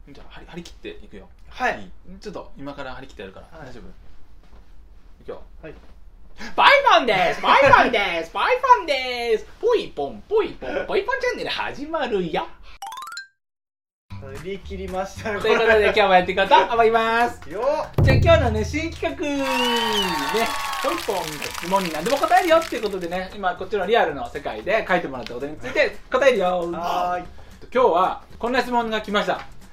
じゃあ張り切っていくよ。 はい。 ちょっと今から張り切ってやるから、大丈夫？いくよ。 はい。 バイパンです。バイパンです。バイパンです。ポイポンポイポンポイポンチャンネル始まるよ。 振り切りましたね。 ということで今日もやっていこうと思います。 よじゃあ今日のね新企画ね、ポイポンの質問に何でも答えるよっていうことでね、今こっちのリアルの世界で書いてもらったことについて答えるよ。 はーい。 今日はこんな質問が来ました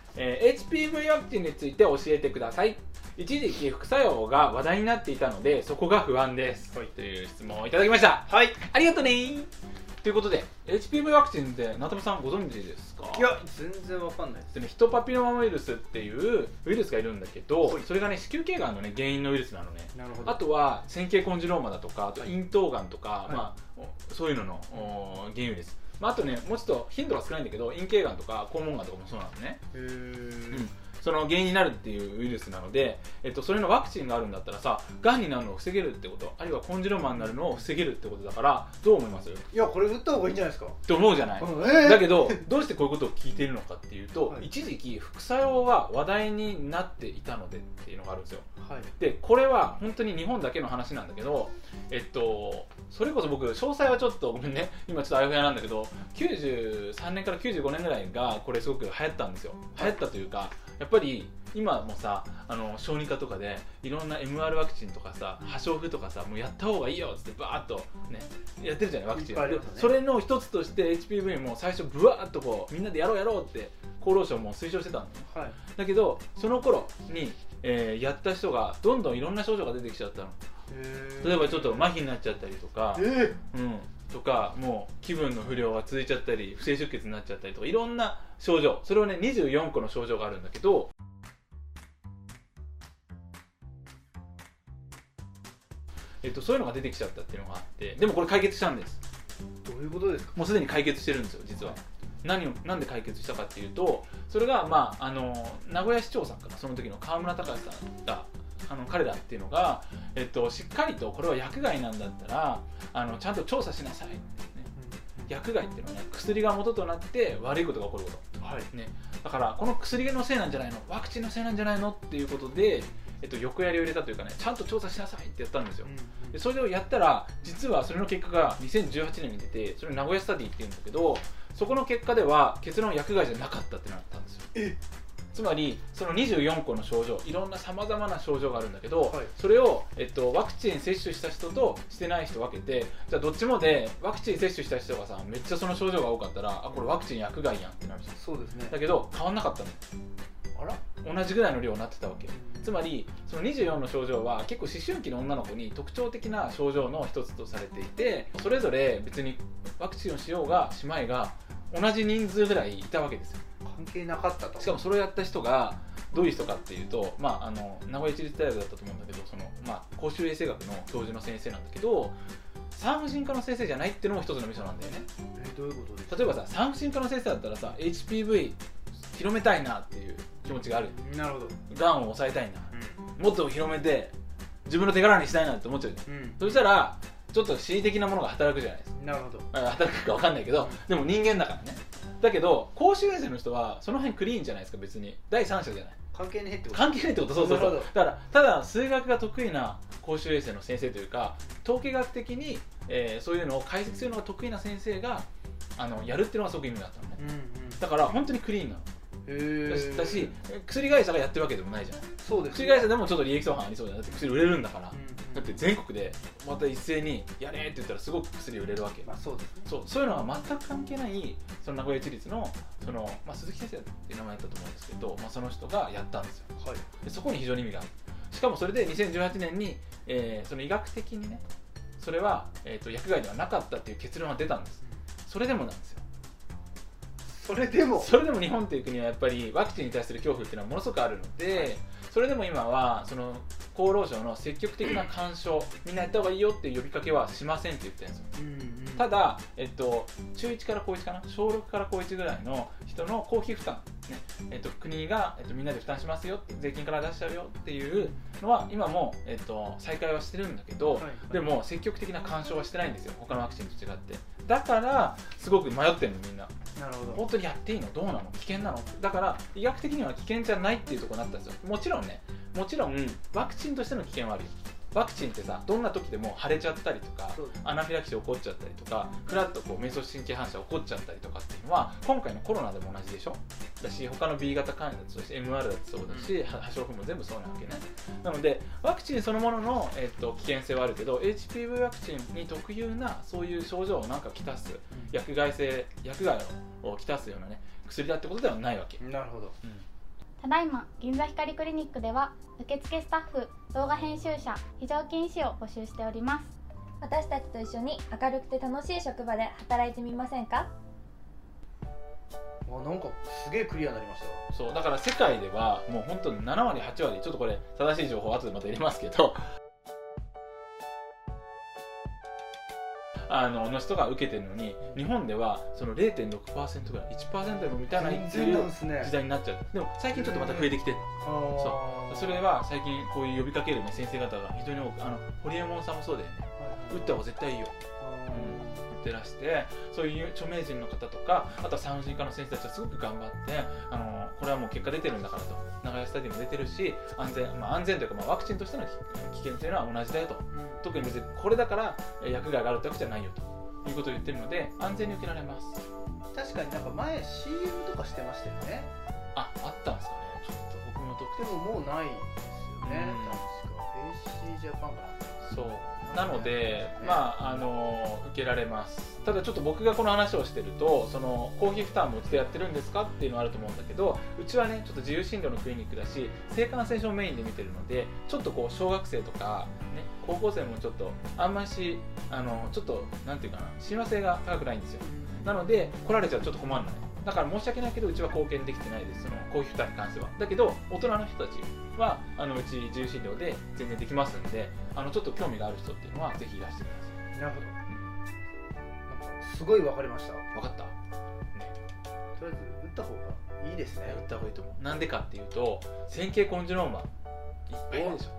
。HPV ワクチンについて教えてください。一時期副作用が話題になっていたのでそこが不安です、はい、という質問をいただきました。 はい、 ありがとうねー。ということで HPV ワクチンって中田さんご存知ですか？ いや全然わかんないです。 ヒトパピロマウイルスっていうウイルスがいるんだけど、それがね子宮頸がんのね原因のウイルスなのね。 なるほど。 あとは線形コンジローマだとか、あと咽頭がんとか、 はい、 まあそういうのの原因ウイルス。まあ、あとねもうちょっと頻度が少ないんだけど陰茎がんとか肛門がんとかもそうなのね。 へー。 その原因になるっていうウイルスなので、それのワクチンがあるんだったらさ、がんになるのを防げるってこと、あるいはコンジローマになるのを防げるってことだから、どう思います？ いやこれ打った方がいいんじゃないですかって思うじゃない、だけどどうしてこういうことを聞いているのかっていうと、はい、一時期副作用が話題になっていたのでっていうのがあるんですよ、はい、でこれは本当に日本だけの話なんだけど、それこそ僕詳細はちょっとごめんね、今ちょっとあやふやなんだけど、93年から95年ぐらいがこれすごく流行ったんですよ。流行ったというか、やっぱり今もさ、小児科とかでいろんな MR ワクチンとかさ、破傷風とかさ、もうやった方がいいよっつってバーッとねやってるじゃない、ワクチン、ね、それの一つとして HPV も最初ブワーッとこうみんなでやろうやろうって厚労省も推奨してたんだよ、はい、だけどその頃に、やった人がどんどんいろんな症状が出てきちゃったの。例えばちょっと麻痺になっちゃったりとか、とかもう気分の不良が続いちゃったり、不正出血になっちゃったりとか、いろんな症状、それをね24個の症状があるんだけど、そういうのが出てきちゃったっていうのがあって、でもこれ解決したんです。 どういうことですか？ もうすでに解決してるんですよ実は。なんで解決したかっていうと、それがまあ名古屋市長さんかな、その時の河村隆さんが彼らっていうのが、しっかりとこれは薬害なんだったらちゃんと調査しなさいってね、薬害っていうのはね、薬が元となって悪いことが起こること、はいね、だからこの薬のせいなんじゃないの、ワクチンのせいなんじゃないのっていうことで、横やりを入れたというかね、ちゃんと調査しなさいってやったんですよ、でそれをやったら、実はそれの結果が2018年に出て、それ名古屋スタディっていうんだけど、そこの結果では結論薬害じゃなかったってなったんですよ。つまりその24個の症状、いろんなさまざまな症状があるんだけど、はい、それを、ワクチン接種した人としてない人分けて、じゃあどっちもでワクチン接種した人がさ、めっちゃその症状が多かったら、あ、これワクチン薬害やんってなるじゃん。そうですね。だけど変わんなかったの。あら、同じぐらいの量になってたわけ。つまりその24の症状は結構思春期の女の子に特徴的な症状の一つとされていて、それぞれ別にワクチンをしようがしまいが同じ人数ぐらいいたわけですよ。 関係なかったと。 しかもそれをやった人がどういう人かっていうと、名古屋市立大学だったと思うんだけど、公衆衛生学の教授の先生なんだけど、産婦人科の先生じゃないっていうのも一つのミソなんだよね。 どういうことですか？ 例えばさ、産婦人科の先生だったらさ、 HPV 広めたいなっていう気持ちがある。なるほど。がんを抑えたいな、もっと広めて自分の手柄にしたいなって思っちゃうじゃん、そしたらちょっと恣意的なものが働くじゃないですか。なるほど。働くか分かんないけど、でも人間だからね。だけど公衆衛生の人はその辺クリーンじゃないですか。別に第三者じゃない、関係ねえってこと。関係ねえってこと。そうそうそう。だからただ数学が得意な公衆衛生の先生というか、統計学的に、そういうのを解析するのが得意な先生がやるっていうのがすごく意味があったのね、だから本当にクリーンなのだし、薬会社がやってるわけでもないじゃない。そうです、ね、薬会社でもちょっと利益相反ありそうじゃない。だって薬売れるんだから、だって全国でまた一斉にやれって言ったらすごく薬売れるわけ、そうですね。そういうのは全く関係ない、その名古屋市立の鈴木先生って名前だったと思うんですけど、その人がやったんですよ、はい、でそこに非常に意味がある。しかもそれで2018年に、その医学的にね、それは、薬害ではなかったっていう結論が出たんです。それでもなんですよ。それでも日本という国はやっぱりワクチンに対する恐怖っていうのはものすごくあるので、それでも今はその厚労省の積極的な干渉、みんなやった方がいいよっていう呼びかけはしませんって言ってるんですよ、ただ、中1から高1かな、小6から高1ぐらいの人の公費負担、ね、国が、みんなで負担しますよって、税金から出しちゃうよっていうのは今も、再開はしてるんだけど、でも積極的な干渉はしてないんですよ、他のワクチンと違って。 だからすごく迷ってるのみんな。 なるほど。 本当にやっていいの、どうなの、危険なの。だから医学的には危険じゃないっていうところになったんですよ。もちろんね、もちろんワクチンとしての危険はあるよ。ワクチンってさ、どんな時でも腫れちゃったりとか、アナフィラキシー起こっちゃったりとか、フラッとこう迷走神経反射起こっちゃったりとかっていうのは今回のコロナでも同じでしょ。だし他の B 型肝炎だってそうだし MR だってそうだし、発症譜も全部そうなわけね。なのでワクチンそのものの、危険性はあるけど HPV ワクチンに特有なそういう症状をなんかきたす薬害をきたすようなね薬だってことではないわけ。 なるほど。 ただいま銀座光クリニックでは受付スタッフ、動画編集者、非常勤医師を募集しております。 私たちと一緒に明るくて楽しい職場で働いてみませんか？ なんかすげえクリアになりました。 そうだから世界ではもう本当に7割8割、ちょっとこれ正しい情報後でまた入れますけどの人が受けてるのに、日本ではその 0.6% ぐらい 1% でも満たないっていう時代になっちゃう。でも最近ちょっとまた増えてきてる。それは最近こういう呼びかける、ね、先生方が非常に多く、堀エモ門さんもそうだよね、打った方が絶対いいよ、言ってらして、そういう著名人の方とか、あとは産婦人科の先生たちはすごく頑張って、これはもう結果出てるんだからと、長屋スタディも出てるし、安全というか、ワクチンとしての危険というのは同じだよと、特に別にこれだから薬害があるってわけじゃないよということを言ってるので、安全に受けられます。 確かになんか前 CM とかしてましたよね。 あったんですかね、ちょっと僕もでももうないですよね、確か AC ジャパンかな。 そうなので、受けられます。ただちょっと僕がこの話をしてると、その公費負担もうちでやってるんですかっていうのはあると思うんだけど、うちはねちょっと自由診療のクリニックだし、性感染症メインで見てるので、ちょっとこう小学生とか、ね、高校生もちょっとあんまりちょっとなんていうかな、親和性が高くないんですよ。なので来られちゃうとちょっと困るのね。だから申し訳ないけど、うちは貢献できてないです、その公費負担に関しては。だけど大人の人たちはうち自由診療で全然できますんで、ちょっと興味がある人っていうのはぜひいらしてください。 なるほど、なんかすごい分かりました。 分かった、ね、 とりあえず打った方がいいですね。 打った方がいいと思う。なんでかっていうと、線形コンジローマいっぱいいるでしょ。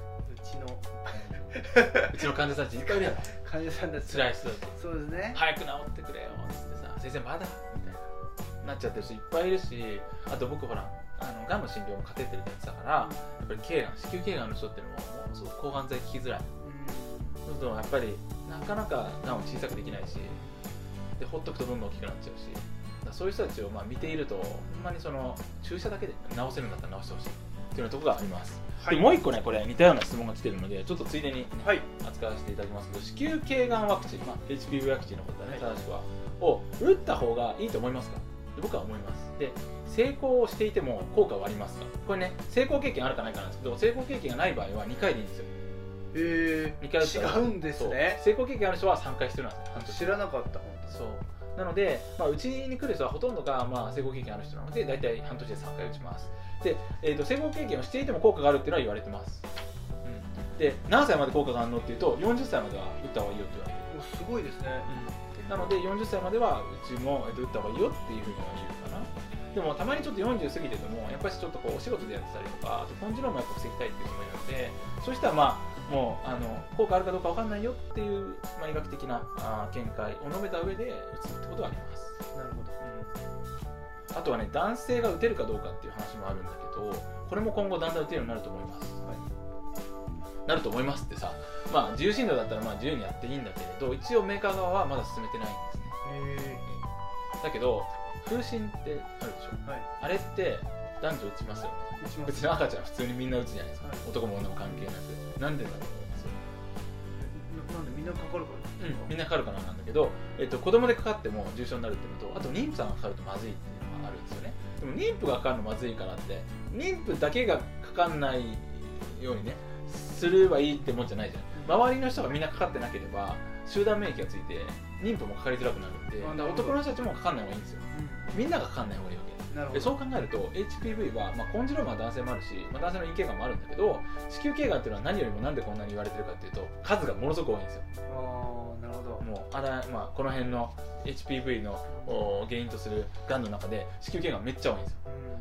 うちの患者さんたちいっぱいいるやろ。 患者さんたち辛い人たち。 そうですね。 早く治ってくれよってさ、先生まだみたいななっちゃってる人いっぱいいるし、あと僕ほらがんの診療もカテーテルでやってたから、やっぱり子宮頸がんの人っていうのももうすごく抗がん剤効きづらい。そうするとやっぱりなかなかがんを小さくできないし、でほっとくとどんどん大きくなっちゃうし、そういう人たちを見ていると、ほんまにその注射だけで治せるんだったら治してほしいっていうところがあります。でもう一個ね、これ似たような質問が来てるので、ちょっとついでに、扱わせていただきますけど、子宮頸がんワクチン、HPV ワクチンのことだね、正しくはを打った方がいいと思いますか？僕は思います。で、成功していても効果はありますか？これね、成功経験あるかないかなんですけど、成功経験がない場合は2回でいいんですよ。2回違うんですね。 成功経験ある人は3回必要なんですよ。 知らなかった。 そうなので、うちに来る人はほとんどが成功経験ある人なので、大体半年で3回打ちます。で、成功経験をしていても効果があるっていうのは言われてます。で、何歳まで効果があるのっていうと、40歳までは打った方がいいよって言われてすごいですね。 なので40歳まではうちも打った方がいいよっていうふうには言うかな。でもたまにちょっと40過ぎてても、やっぱりちょっとこうお仕事でやってたりとか、あとコンジロームを防ぎたいっていう人もいるので、そうしたらもう効果あるかどうか分かんないよっていう、医学的な見解を述べた上で打つってことはあります。 なるほど。 あとはね、男性が打てるかどうかっていう話もあるんだけど、これも今後だんだん打てるようになると思います。なると思いますってさ、自由診療だったら自由にやっていいんだけれど、一応メーカー側はまだ進めてないんですね。だけど風疹ってあるでしょ、あれって男女打ちますよね。別に赤ちゃん普通にみんな打つじゃないですか、男も女も関係なく。なんでだと思います？ なんでみんなかかるから、 みんなかかるからなんだけど、子供でかかっても重症になるっていうのと、あと妊婦さんがかかるとまずいっていうのがあるんですよね。でも妊婦がかかるのまずいからって、妊婦だけがかかんないようにねすればいいってもんじゃないじゃん。周りの人がみんなかかってなければ集団免疫がついて妊婦もかかりづらくなるんで、男の人たちもかかんない方がいいんですよ。みんながかかんない方がいいわけで、そう考えると HPV は、コンジローマは男性もあるし、男性の陰茎がんもあるんだけど、子宮頸がんっていうのは何よりもなんでこんなに言われてるかっていうと、数がものすごく多いんですよ。 なるほど。 もうこの辺の HPV の原因とするがんの中で子宮頸がんめっちゃ多いんですよ。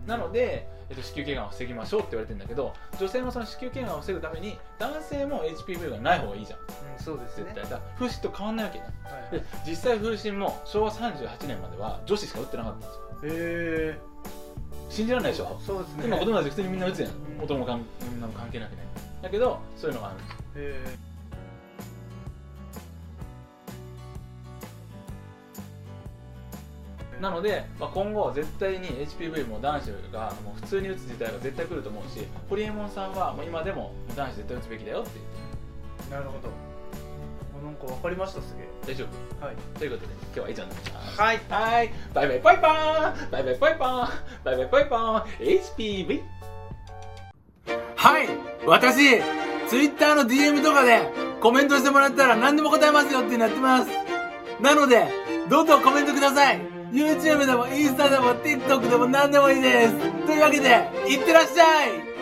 なので、子宮頸がんを防ぎましょうって言われてるんだけど、女性もその子宮頸がんを防ぐために男性も HPV がない方がいいじゃん、 そうですね。 絶対だから風疹と変わんないわけね、 はいはい、 で実際風疹も昭和38年までは女子しか打ってなかったんですよ。信じられないでしょ。 そうですね。 今子供たち普通にみんな打つやん、男も女も関係なくね。だけどそういうのがあるんですよ。なので、今後絶対に HPV も男子がもう普通に打つ時代が絶対来ると思うし、ホリエモンさんはもう今でも男子絶対打つべきだよって言ってる。 なるほど。なんか分かりました。すげえ。 大丈夫。はい。ということで今日は以上になります。 はい。 はい。バイバイパイパーン。バイバイパイパーン。バイバイパイパーン。HPV。はい。私 Twitter の DM とかでコメントしてもらったら何でも答えますよっていうのやってます。なのでどんどんコメントください。YouTube でもインスタでも TikTok でも何でもいいです。というわけでいってらっしゃい。